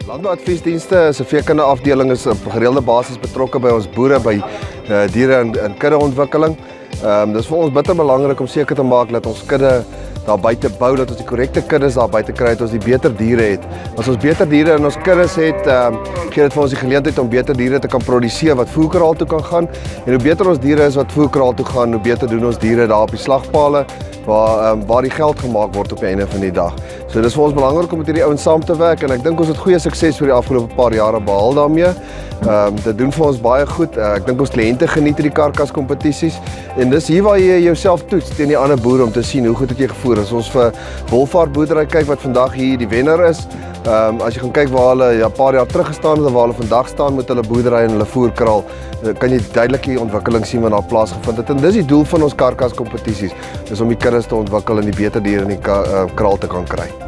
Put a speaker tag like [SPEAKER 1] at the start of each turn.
[SPEAKER 1] Landbouadviesdienste is 'n veekundeafdeling is op gereelde basis betrokke by ons boere by diere en kuddeontwikkeling. Dis vir ons bitter belangrik om seker te maak dat ons kudde daar buite bou, dat ons die korrekte kuddes daar buite kry, dat ons die beter diere het. As ons beter diere in ons kuddes het, gee dit vir ons die geleentheid om beter diere te kan produseer wat voerkraal toe kan gaan. En hoe beter ons diere is wat voerkraal toe gaan, hoe beter doen ons diere daar op die slagpale waar die geld gemaak word op die einde van die dag. So dis vir ons belangrik om met hierdie ouens saam te werk en ek dink ons het goeie sukses vir die afgelope paar jare behaal daarmee. Dit doen vir ons baie goed. Ek dink ons kliënte geniet hierdie karkaskompetisies en dis hier waar jy jouself toets teen die ander boere om te sien hoe goed het jy gevoer. As ons vir Wolfhard boerdery kyk wat vandag hier die wenner is, as jy gaan kyk waar hulle 'n paar jaar terug gestaan het en waar hulle vandag staan met hulle boerdery en hulle voerkraal, kan jy duidelik die ontwikkeling sien wat daar plaasgevind het. En dis die doel van ons karkaskompetisies, is om die kuddes te ontwikkel en die beter diere in die kraal te kan kry.